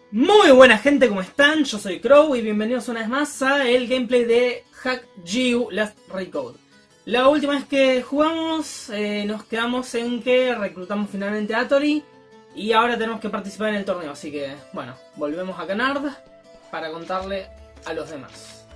Muy buena gente, ¿cómo están? Yo soy Crow y bienvenidos una vez más a el gameplay de Hack GU Last Recode. La última vez que jugamos nos quedamos en que reclutamos finalmente a Tori y ahora tenemos que participar en el torneo, así que bueno, volvemos a Canard para contarle a los demás.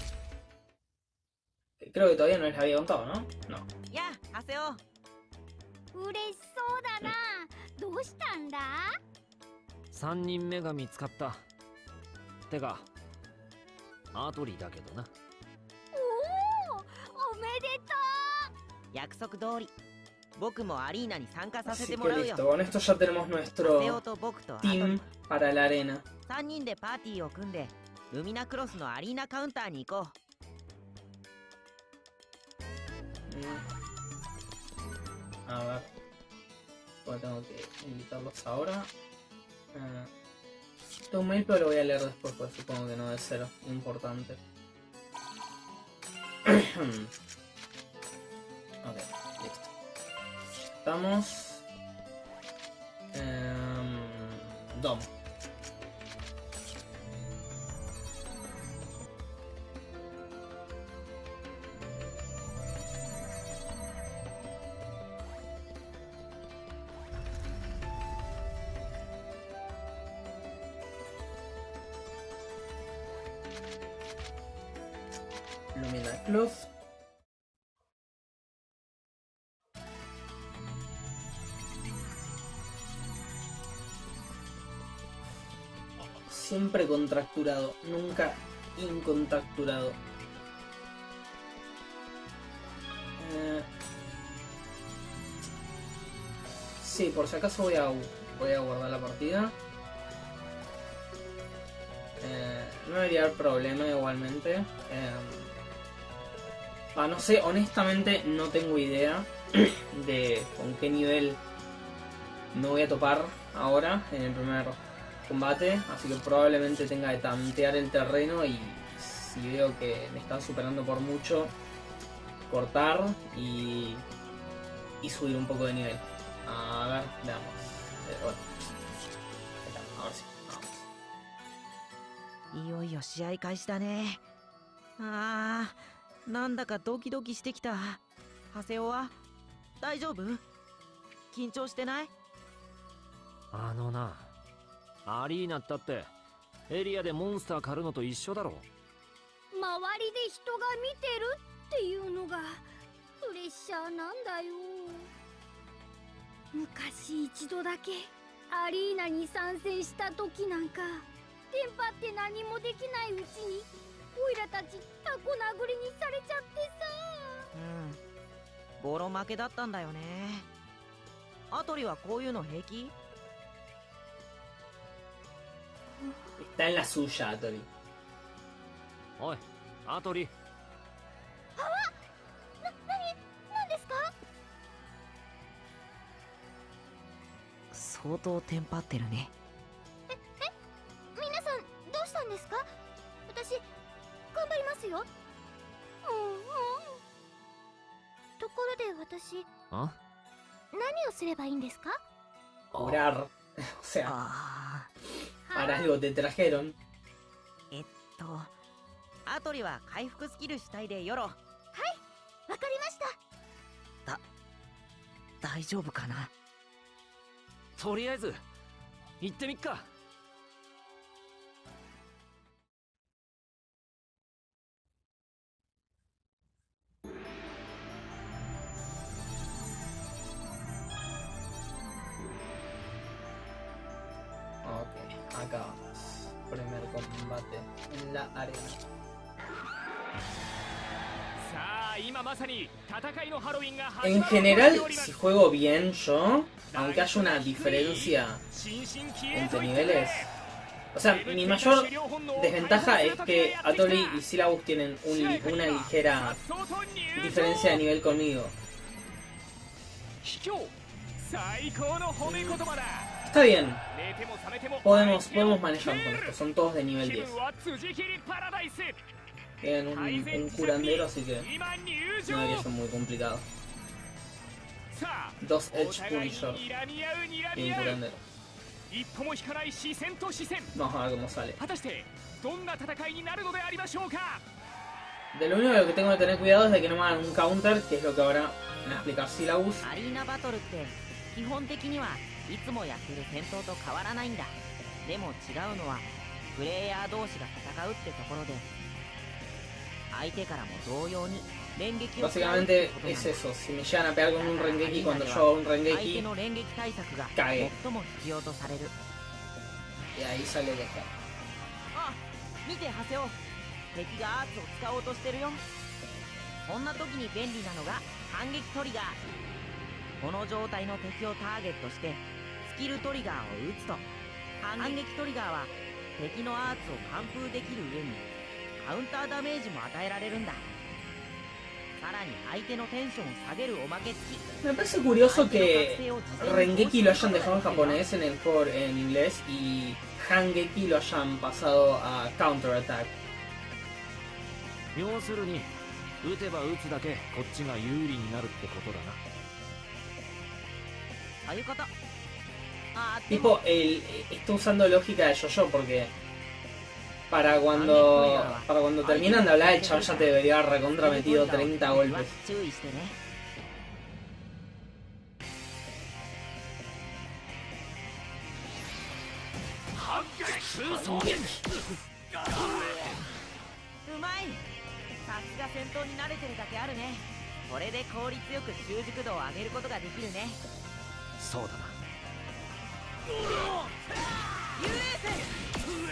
Creo que todavía no les había contado, ¿no? No. Ya, Haseo. 嬉しそうだな。どうしたんだ 3人目が見つかった。てかアトリだけどな。 おお、おめでと約束通り僕もアリーナに参加させ Así ても que らうよ。 listo, con esto ya tenemos ハセオ nuestro と僕とアト team リ para la arena. 3人でパーティーを組んでルミナクロスのアリーナカウンターに行こう。 A ver, pues tengo que invitarlos ahora. Tengo un mail, pero lo voy a leer después, pues supongo que no debe ser importante. Ok, listo. Estamos. Dom. Lumina Cloth. Siempre contracturado, nunca incontracturado. Sí, por si acaso voy a guardar la partida. No debería haber problema igualmente. No sé, honestamente no tengo idea de con qué nivel me voy a topar ahora en el primer combate, así que probablemente tenga que tantear el terreno y si veo que me están superando por mucho, cortar y subir un poco de nivel. A ver, veamos. Bueno. Ahí está, ahora sí, vamos. いよいよ試合開始だね。なんだかドキドキしてきた。ハセオは大丈夫？緊張してない？ あのな、アリーナったってエリアでモンスター狩るのと一緒だろ。 周りで人が見てるっていうのがプレッシャーなんだよ。昔一度だけアリーナに参戦した時なんかテンパって何もできないうちにオイラたちタコ殴りにされちゃってさ。 ボロ負けだったんだよね。アトリはこういうの平気？ Está en la suya, Tori. おい、アトリ。 何ですか？ 相当テンパってるね。 皆さんどうしたんですか？私頑張りますよ。ところで私あ？ 何をすればいいんですか？ Curar. O sea, para algo te trajeron. アトリは回復スキル主体でよろ。はい、 わかりました。 大丈夫かな？ とりあえず行ってみっか。 Ok, acá vamos. Primer combate en la arena. En general, si juego bien yo, aunque haya una diferencia entre niveles, o sea, mi mayor desventaja es que Atori y Syllabus tienen una ligera diferencia de nivel conmigo. Está bien, podemos manejar con esto, son todos de nivel 10. Tienen un curandero, así que no debería ser muy complicado. Dos Edge Punisher y un curandero. 一歩も引かない視線と視線。 Vamos a ver cómo sale. 果たしてどんな戦いになるのでありましょうか。 De lo único de lo que tengo que tener cuidado es de que no me hagan un counter, que es lo que ahora me va a explicar Syllabus. アリーナバトルって基本的にはいつもやってる戦闘と変わらないんだ。でも違うのはプレイヤー同士が戦うってところで、相手からも同様に連撃を使うって Básicamente ことなん es だ。 eso, si me llegan a pegar con un Rengeki, cuando yo hago un 相手 Rengeki, の連撃対策が影最も必要とされる。 y ahí sale de acá. あ、見てハセオ、敵がアーツを使おうとしてるよ。そんな時に便利なのが反撃トリガー。この状態の敵をターゲットしてスキルトリガーを打つと、反撃トリガーは敵のアーツを完封できる上にカウンターダメージも与えられるんだ。さらに相手のテンションを下げるおまけ付き。 Me parece curioso que Rengeki lo hayan dejado en japonés en el juego en inglés y Hangeki lo hayan pasado a Counter Attack. 要するに打てば打つだけこっちが有利になるってことだな。 そういうこと。あ、 Tipo, está usando lógica de yo-yo porque para cuando terminan de hablar el chaval ya te debería haber recontra metido 30 golpes. 注意してね。うまい。さすが戦闘に慣れてるだけあるね。これで効率よく習熟度を上げることができるね。 そうだな。 幽霊星。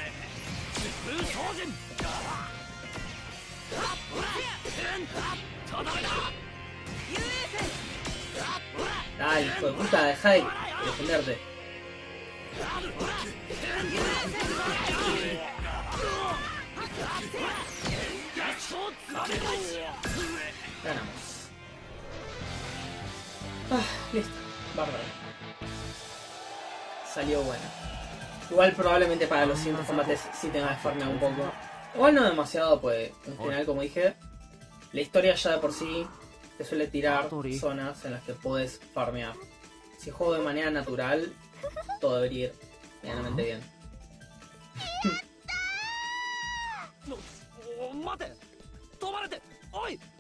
Dale, hijo de puta, deja de defenderte. Ganamos. Ah, listo. Bárbaro. Salió bueno. Igual probablemente para los siguientes combates sí tenga que farmear un poco. Igual no demasiado, pues en general, como dije, la historia ya de por sí te suele tirar zonas en las que puedes farmear. Si juego de manera natural, todo debería ir medianamente bien. 待て、止まれて、おい。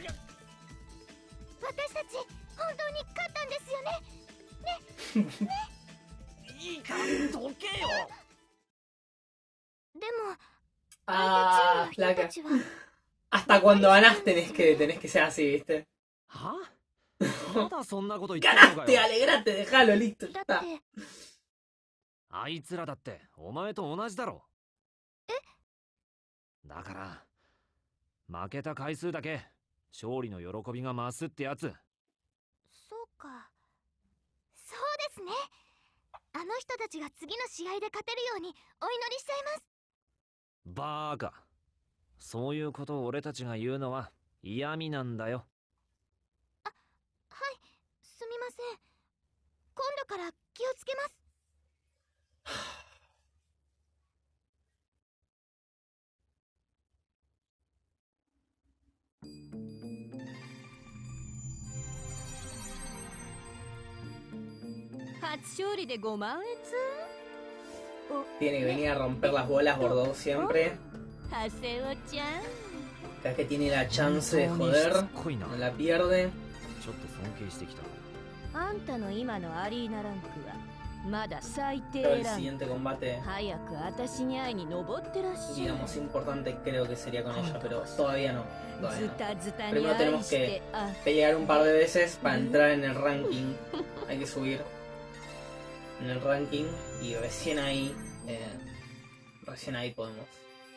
私たち本当に勝ったんですよね。 いいからどけよ。 でも Ah, 相手 flaca. チームの人たちは Hasta cuando ganás tenés que ser así, ¿viste? は？まだそんなこと言ってるのか ¡Ganaste! よ。 ¡Alegrate! ¡Déjalo! ¡Listo! ¡Ya だっ está! てあいつらだってお前と同じだろ。だから負けた回数だけ勝利の喜びが増すってやつ。 そうか。そうですね。あの人たちが次の試合で勝てるようにお祈りしちゃいます。 バーカ、そういうことを俺たちが言うのは嫌味なんだよ。 はい、すみません。今度から気をつけます。初勝利でご満悦。 Tiene que venir a romper las bolas Bordeaux siempre. ハセオちゃん。 Cada vez que tiene la chance de joder, no la pierde. ちょっと尊敬してきた。 あんたの今のアリーナランクはまだ最低 Pero el ランク。 siguiente combate, 早く私に会いに登ってらっしゃい。 digamos, importante creo que sería con ella, pero todavía no. Todavía ズ no. タズタに Primero 愛 tenemos し que てあ pelear un par de veces para entrar en el ranking. Hay que subir en el ranking y recién ahí podemos.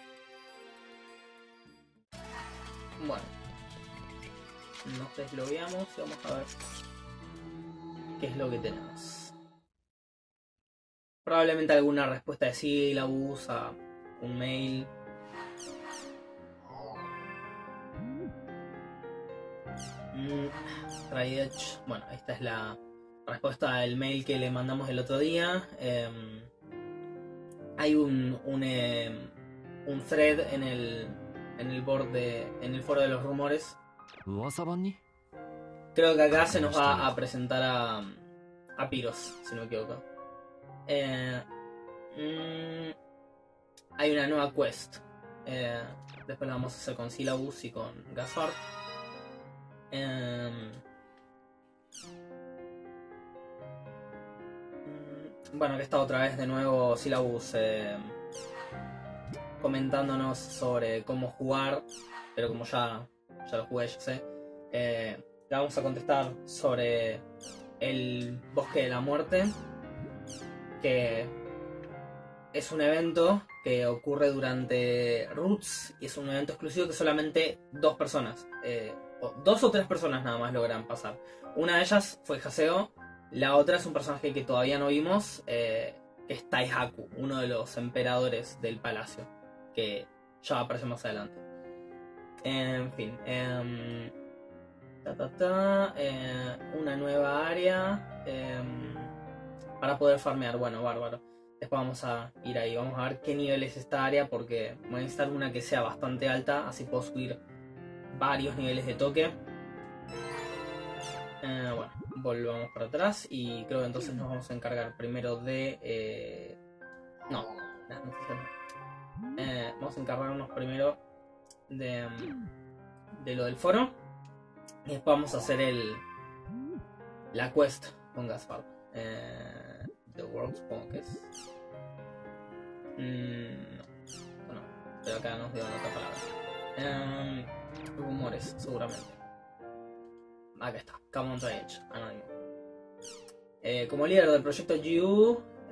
Bueno, nos desbloqueamos y vamos a ver qué es lo que tenemos. Probablemente alguna respuesta de Syllabus a un mail. Try Edge. Bueno, esta es la respuesta del mail que le mandamos el otro día. Hay un thread en el board en el foro de los rumores. 噂版に？ Creo que acá se nos va a presentar a Pyros, si no me equivoco. Hay una nueva quest. Después la vamos a hacer con Syllabus y con Gaspard. Bueno, que está otra vez de nuevo Syllabus comentándonos sobre cómo jugar, pero como ya lo jugué, ya sé, le vamos a contestar sobre el Bosque de la Muerte, que es un evento que ocurre durante Roots y es un evento exclusivo que solamente 2 personas, o 2 o 3 personas nada más logran pasar. Una de ellas fue Haseo, la otra es un personaje que todavía no vimos, que es Taihaku, uno de los emperadores del palacio, que ya va a aparecer más adelante. En fin, una nueva área para poder farmear. Bueno, bárbaro. Después vamos a ir ahí, vamos a ver qué nivel es esta área, porque voy a necesitar una que sea bastante alta, así puedo subir varios niveles de toque. Bueno, volvamos para atrás y creo que entonces nos vamos a encargar primero de... No vamos a encargarnos primero de lo del foro y después vamos a hacer la quest con Gaspard. The World, supongo que es. No, pero acá nos dio otra palabra. Rumores, seguramente. Acá está, Come on to Edge, anónimo. Como líder del proyecto GU.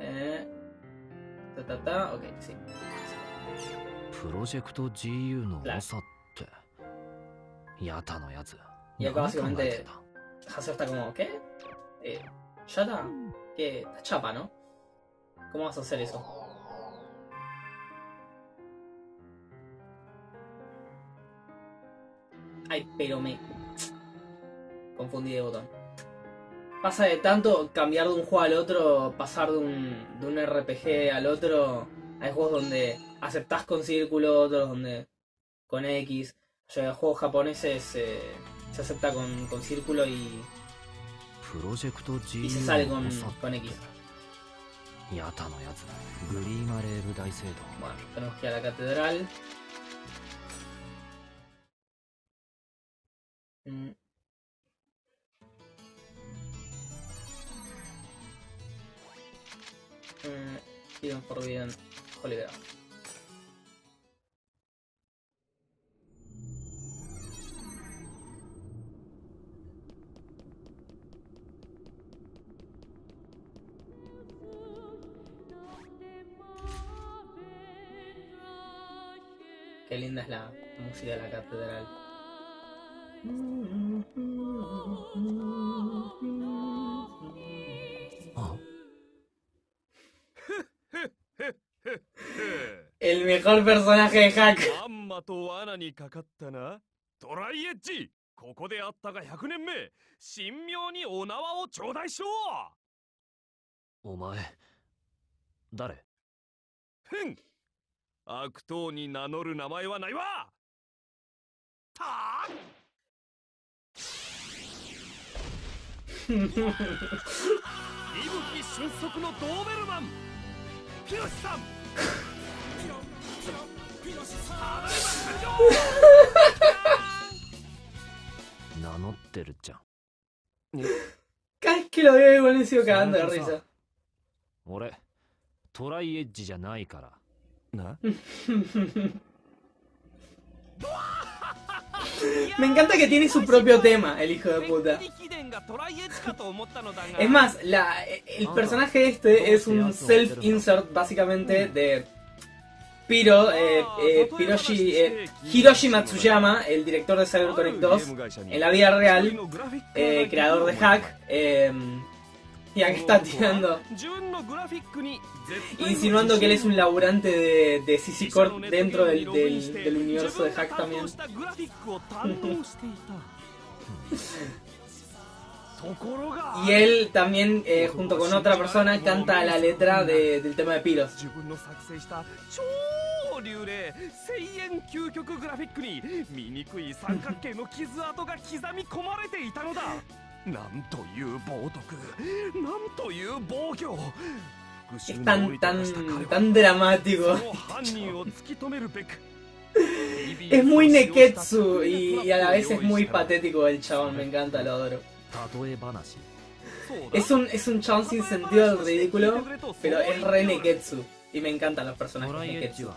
Ok, sí. プロジェクト GU の長ってヤタのやつ Y acá básicamente Haseo está como, ¿qué? Yata, ¿qué? Chapa, ¿no? ¿Cómo vas a hacer eso? Ay, pero me confundí de botón. Pasa de tanto cambiar de un juego al otro, pasar de un RPG al otro. Hay juegos donde aceptás con círculo, otros donde con X. O sea, juegos japoneses se acepta con círculo y se sale con X. Bueno, tenemos que ir a la catedral. Hidden Forbidden Holy Grail. Qué linda es la música de la catedral. El mejor personaje de Hack. まんまと罠にかかったな。トライエッジ、ここであったが100年目、神妙にお縄を頂戴しろ。 お前誰？ ふん、悪党に名乗る名前はないわ。たあ。息吹瞬足のドーベルマン、ピロシさん。 名乗ってるじゃん。 Cada vez que lo veo igual me sigo cagando de risa. 俺トライエッジじゃないからな。 Me encanta que tiene su propio tema, el hijo de puta. Es más, el personaje este es un self-insert básicamente de Hiroshi Matsuyama, el director de CyberConnect 2, en la vida real, creador de Hack, y acá está tirando, insinuando que él es un laburante de CC Corp dentro del universo de Hack también. Y él también, junto con otra persona, canta la letra del tema de Pyros. Es tan dramático. Es muy neketsu y a la vez es muy patético el chabón, me encanta, lo adoro. Es un chabón sin sentido del ridículo, pero es re neketsu. Y me encantan los personajes neketsu.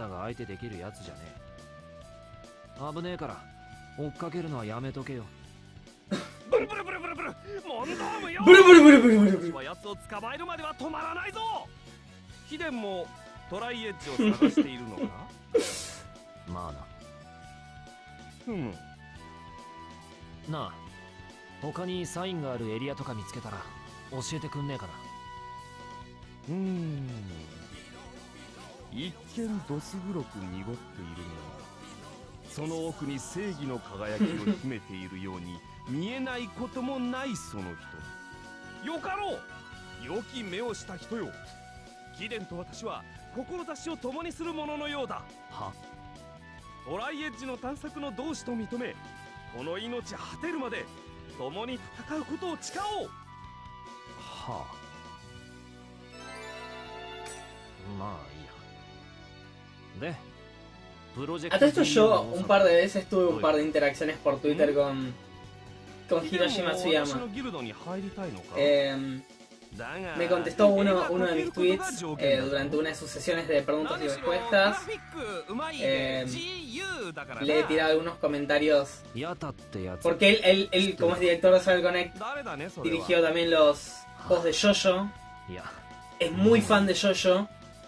危ねえから追っかけるのはやめとけよ。 ブルブルブルブルブル問答無用。 ブルブルブルブルブルブル。 やつを捕まえるまでは止まらないぞ。ヒデンもトライエッジを探しているのか。 まあな。なあ、他にサインがあるエリアとか見つけたら教えてくんねえかな。 一見どす黒く濁っているが、その奥に正義の輝きを秘めているように見えないこともないその人。よかろう、良き目をした人よ。貴殿と私は志を共にする者のようだ。 は？ トライエッジの探索の同志と認め、この命果てるまで共に戦うことを誓おう。 はあ。まあいいや。で、 hasta esto yo un par de veces tuve un par de interacciones por Twitter con Hiroshi Matsuyama. Me contestó uno de mis tweets durante una de sus sesiones de preguntas y respuestas. Le he tirado algunos comentarios porque él como es director de Cyber Connect, dirigió también los juegos de JoJo. Es muy fan de JoJo.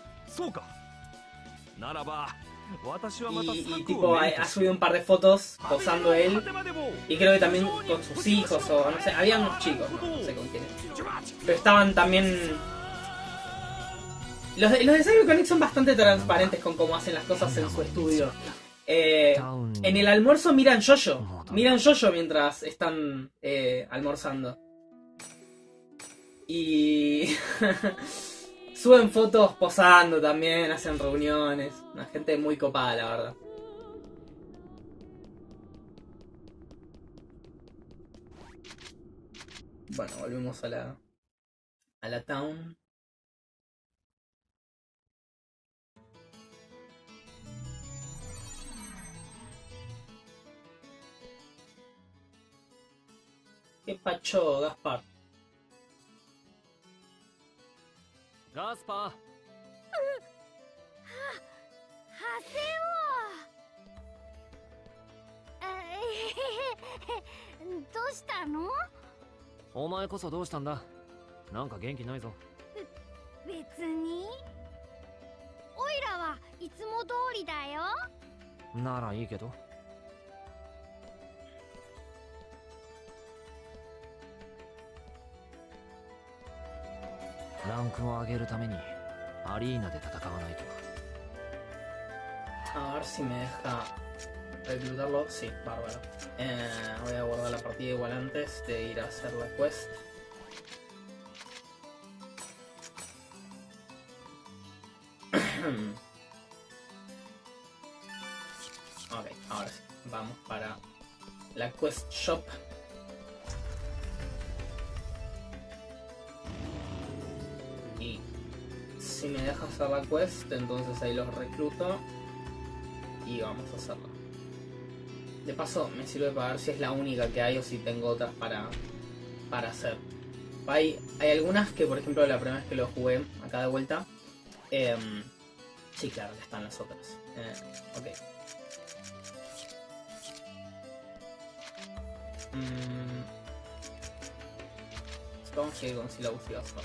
Y tipo ha subido un par de fotos posando él, y creo que también con sus hijos o no sé, había unos chicos, no sé con quiénes, pero estaban también. Los de Cyber Connect son bastante transparentes con cómo hacen las cosas en su estudio. En el almuerzo miran JoJo mientras están almorzando y suben fotos posando también, hacen reuniones. Una gente muy copada, la verdad. Bueno, volvemos a la town. ¿Qué pacho, Gaspar? Gaspar. どうしたの？ お前こそどうしたんだ？なんか元気ないぞ。 別に。オイラはいつも通りだよ。 ならいいけど。ランクを上げるためにアリーナで戦わないと。 A ver si me deja reclutarlo. Sí, bárbaro. Voy a guardar la partida igual antes de ir a hacer la quest. Ok, ahora sí. Vamos para la quest shop. Y si me deja hacer la quest, entonces ahí los recluto. Y vamos a hacerla. De paso me sirve para ver si es la única que hay o si tengo otras para hacer. Hay algunas que, por ejemplo, la primera vez que lo jugué acá de vuelta, sí, claro, que están las otras. Ok. Vamos a ir con Syllabus y Gaspar.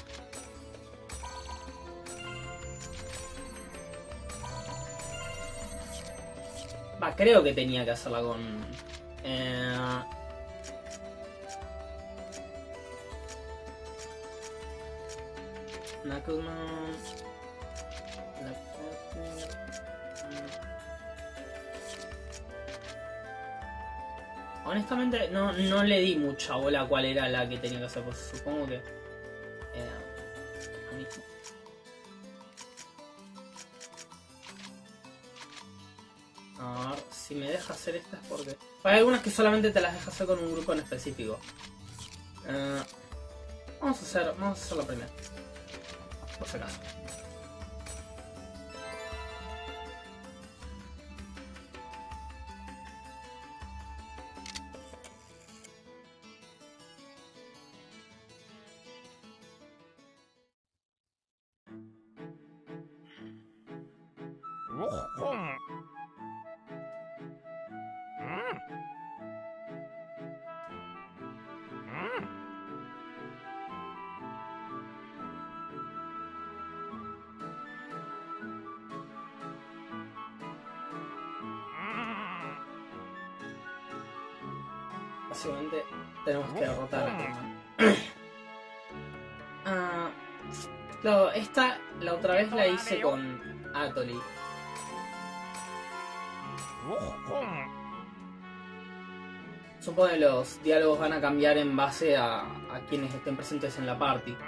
Va, creo que tenía que hacerla con... Knuckleman... Honestamente no le di mucha bola a cuál era la que tenía que hacer, pues supongo que... mismo. A ver, si me deja hacer estas porque... Hay algunas que solamente te las deja hacer con un grupo en específico. Vamos a hacer la primera. por si acaso. Básicamente tenemos que derrotar a Akuma. Claro, esta la otra vez la hice con Atoli. Supongo que los diálogos van a cambiar en base a quienes estén presentes en la party.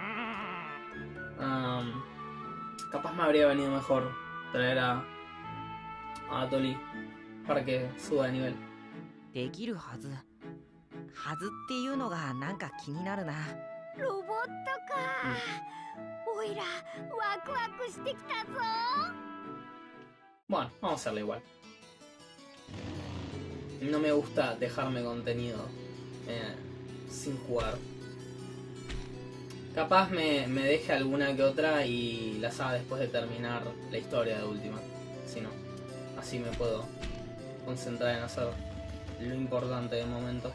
Capaz me habría venido mejor traer a Atoli para que suba de nivel. できるはずっていうのがなんか気になるな。 ロボットか。おいらワクワクしてきたぞ。 Bueno, vamos a hacerlo igual. No me gusta dejarme contenido sin jugar. Capaz me deje alguna que otra y las haga después de terminar la historia de última. Si no, así me puedo concentrar en hacer lo importante de momento.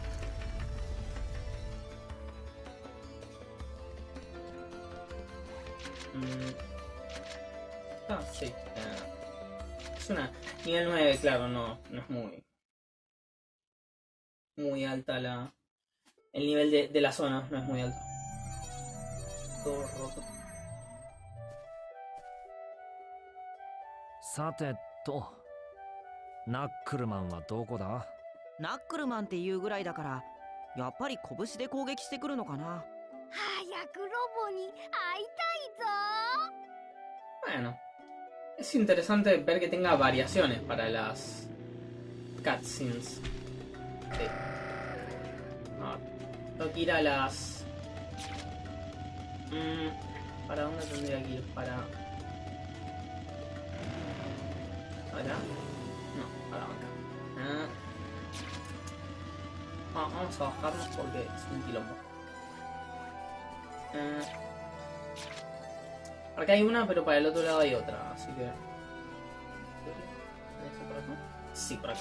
Sí. Es una nivel 9, claro, no es muy alta el nivel de la zona, no es muy alto. Todo roto. さてと、ナックルマンはどこだ？ ナックルマンっていうぐらいだからやっぱり拳で攻撃してくるのかな。 早くロボに会いたいぞ。 Bueno, es interesante ver que tenga variaciones para las cutscenes. Sí. No, tengo que ir a las... ¿Para dónde tendría que ir? ¿Para acá? No, para acá. Vamos a bajarnos porque es un quilombo. Acá hay una, pero para el otro lado hay otra, así que... ¿Por acá? Sí, por acá.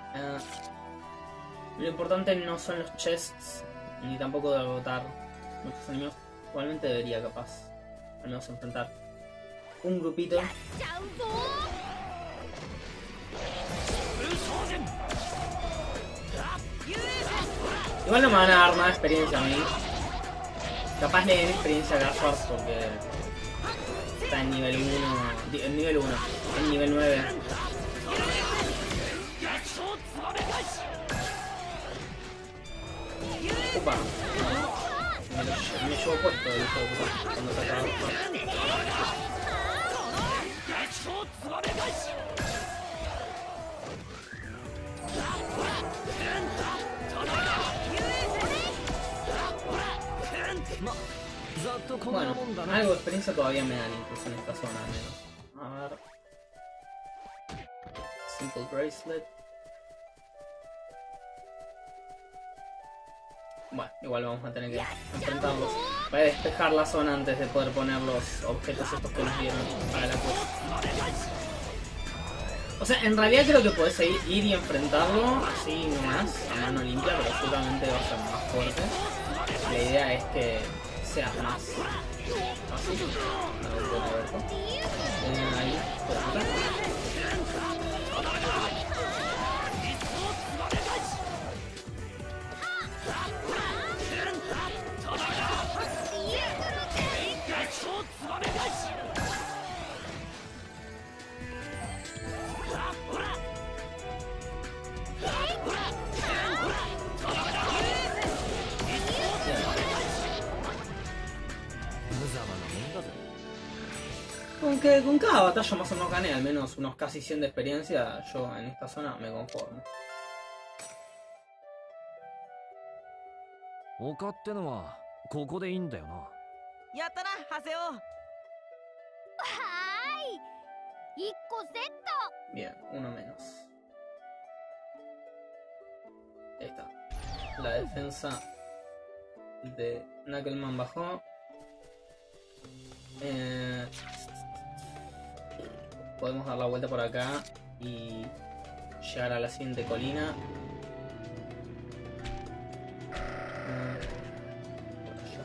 Lo importante no son los chests, ni tampoco derrotar muchos enemigos. Igualmente debería, capaz, al menos enfrentar un grupito. ちゃうぞ。 Igual no me van a dar nada de experiencia a mí. Capaz le den experiencia a Gaspar porque está en nivel 1. En nivel 1. En nivel 9. Opa. Me llevo puesto el hijo de puta cuando se acaba. Bueno, algo de experiencia todavía me dan incluso en esta zona al menos. A ver. Simple Bracelet. Bueno, igual vamos a tener que enfrentarlos. Voy a despejar la zona antes de poder poner los objetos estos que nos dieron para la cosa. O sea, en realidad creo que podés ir y enfrentarlo así nomás, a mano limpia, pero seguramente va a ser más fuerte. La idea es que sea más fácil. A ver, puedo verlo. Ahí, por acá. Aunque con cada batalla más o menos gané al menos unos casi 100 de experiencia, yo en esta zona me conformo. 丘ってのはここでいいんだよな。 やったなハセオ。 1個セッ Bien, uno menos. Ahí está. La defensa de Knuckleman bajó. Podemos dar la vuelta por acá y llegar a la siguiente colina. Por allá.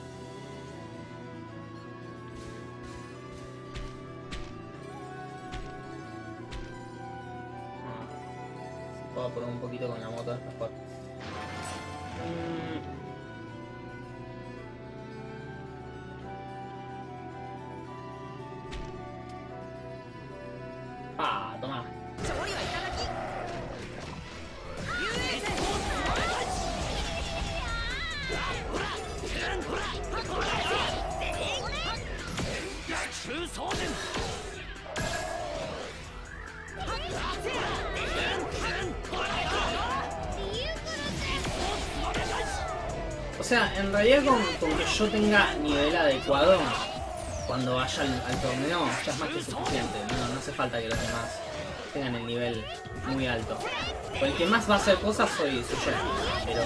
Se puede apurar un poquito con la moto, es mejor. Ah, toma. 勝利はいただき O sea, en realidad con que yo tenga nivel adecuado cuando vaya al torneo ya es más que suficiente. No hace falta que los demás tengan el nivel muy alto. O el que más va a hacer cosas soy yo. Pero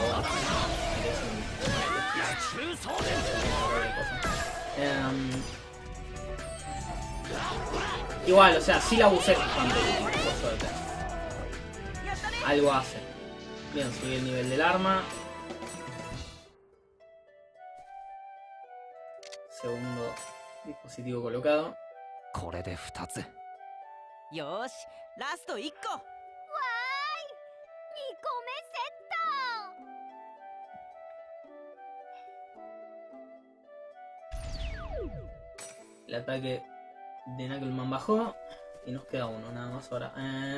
igual, o sea, sí la abusé bastante, por suerte. Algo hace. Bien, subí el nivel del arma. Segundo dispositivo colocado. これで2つ。 よーしラスト1個 2個目セット El ataque de Knuckleman bajó y nos queda uno nada más ahora.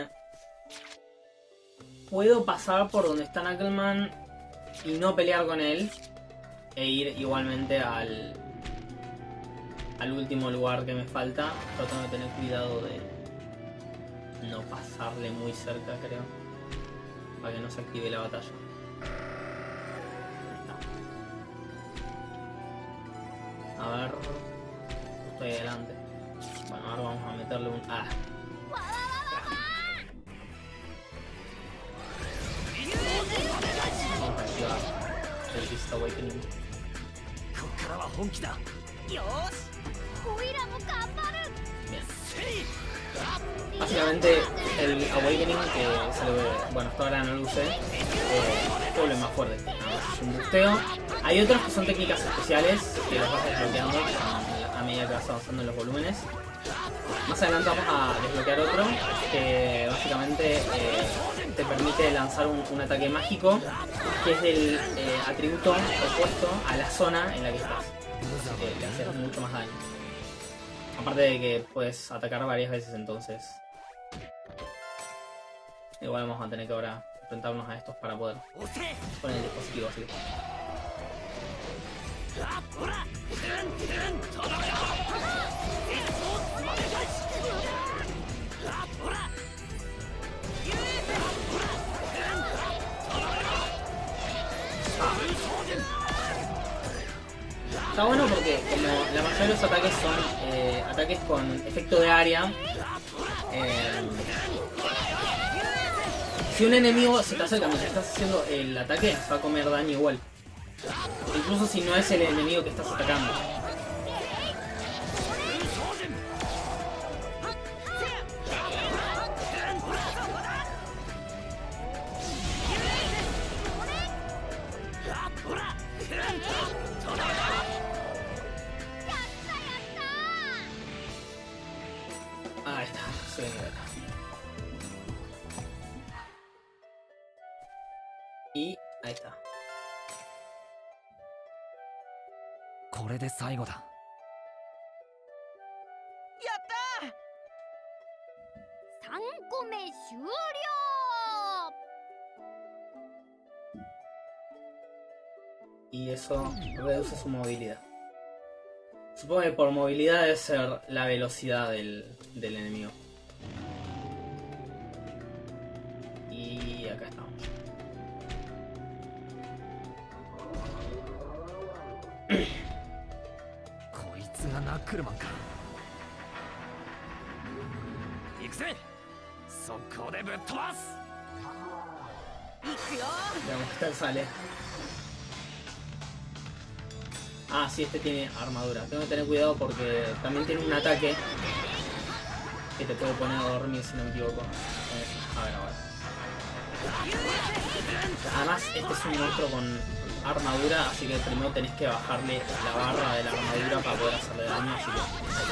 Puedo pasar por donde está Knuckleman y no pelear con él e ir igualmente al último lugar que me falta, pero tengo que tener cuidado de no pasarle muy cerca, creo, para que no se active la batalla. Ahí está. A ver, estoy adelante. Bueno, ahora vamos a meterle un... ¡Ah! Vamos a activar el Beast Awakening. こっからは本気だ。 よーしオイラも頑張る Bien. Básicamente el Awakening que se le... Bueno, hasta ahora no lo usé. Se vuelve más fuerte. Es un busteo. Hay otros que son técnicas especiales que los vas desbloqueando a medida que vas avanzando en los volúmenes. Más adelante vamos a desbloquear otro que básicamente te permite lanzar un ataque mágico que es del atributo opuesto a la zona en la que estás. Que le hace mucho más daño. Aparte de que puedes atacar varias veces, entonces igual vamos a tener que ahora enfrentarnos a estos para poder poner el dispositivo así. Está bueno porque como la mayoría de los ataques son ataques con efecto de área, si un enemigo se te acerca mientras estás haciendo el ataque, va a comer daño igual. Incluso si no es el enemigo que estás atacando. Ahí está, soy de nivel. Y ahí está. これで最後だ。 やったー 3個目終了 Y eso reduce su movilidad. Supongo que por movilidad debe ser la velocidad del enemigo. Y acá estamos. 行くぜ。速攻でぶっ飛ばす。 行くよ。 Veamos qué tal sale. Ah, sí, este tiene armadura. Tengo que tener cuidado porque también tiene un ataque que te puede poner a dormir, si no me equivoco. A ver, ahora. Además, este es un monstruo con armadura, así que primero tenés que bajarle la barra de la armadura para poder hacerle daño, así que...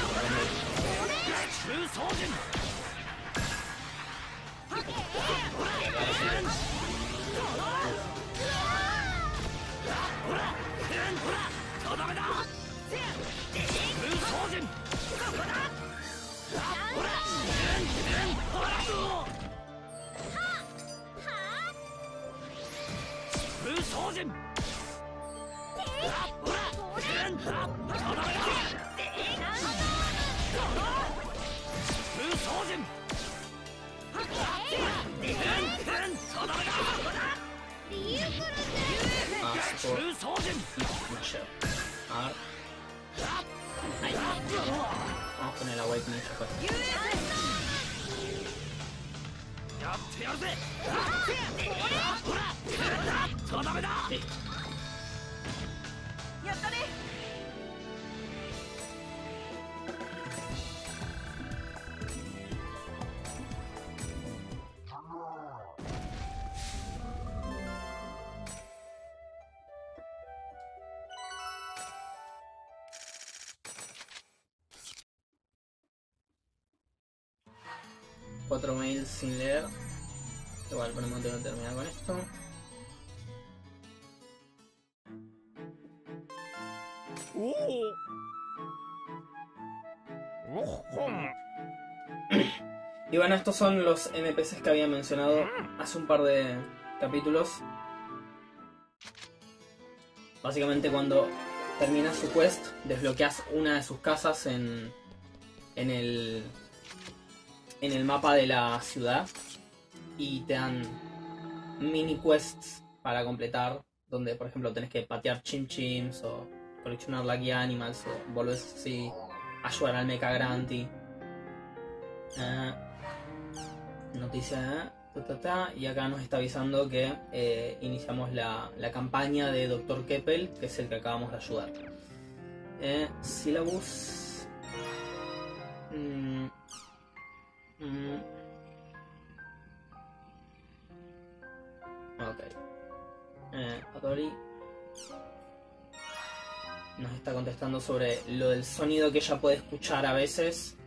A ver. Ahí. Vamos con el Awakening ya fue. Listo. やったね。 4 mails sin leer. Igual por el momento tengo que terminar con esto. Y bueno, estos son los NPCs que había mencionado hace un par de capítulos. Básicamente cuando terminas su quest, desbloqueas una de sus casas en el mapa de la ciudad y te dan mini quests para completar, donde por ejemplo tenés que patear chim chims o coleccionar Lucky Animals o volvés así a ayudar al Mecha Granty. Noticia y acá nos está avisando que iniciamos la campaña de Dr. Keppel, que es el que acabamos de ayudar. Syllabus. Ok. Atori nos está contestando sobre lo del sonido que ella puede escuchar a veces.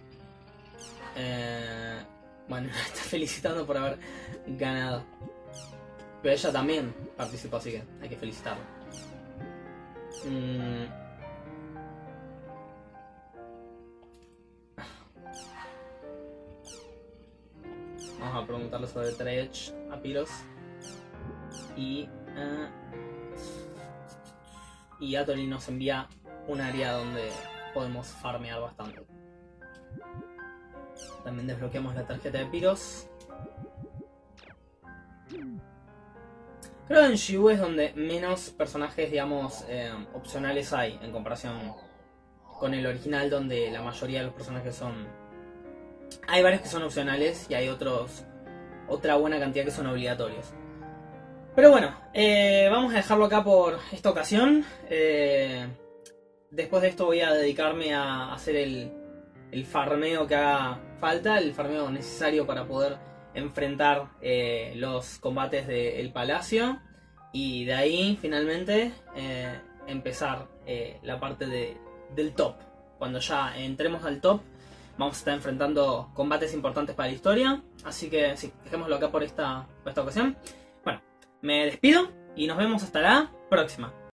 Bueno, nos está felicitando por haber ganado. Pero ella también participó, así que hay que felicitarla. Vamos a preguntarle sobre Dredge a Pyros. Y Atori nos envía un área donde podemos farmear bastante. También desbloqueamos la tarjeta de Pyros. Creo que en Shibu es donde menos personajes, digamos, opcionales hay en comparación con el original, donde la mayoría de los personajes son... Hay varios que son opcionales y hay otra buena cantidad que son obligatorios. Pero bueno, vamos a dejarlo acá por esta ocasión. Después de esto voy a dedicarme a hacer el farmeo que haga falta, el farmeo necesario para poder enfrentar los combates del palacio. Y de ahí finalmente empezar la parte del top. Cuando ya entremos al top vamos a estar enfrentando combates importantes para la historia. Así que sí, dejémoslo acá por esta ocasión. Bueno, me despido y nos vemos hasta la próxima.